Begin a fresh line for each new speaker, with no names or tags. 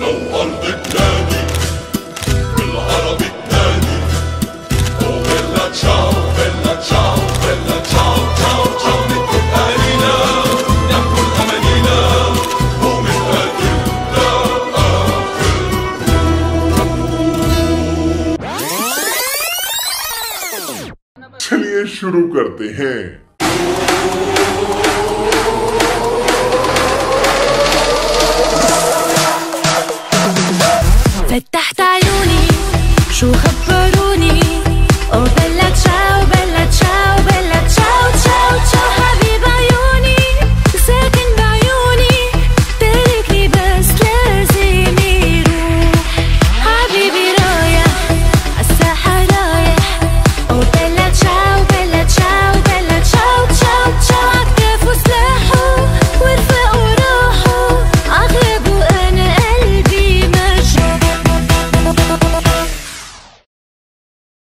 الأرض تنادي بالعربي تنادي وبيلا تشاو بيلا تشاو بيلا تشاو تشاو تشاو نكتب أهالينا نأكل أمانينا ومن قاتل لآخر. चलिए शुरू करते हैं।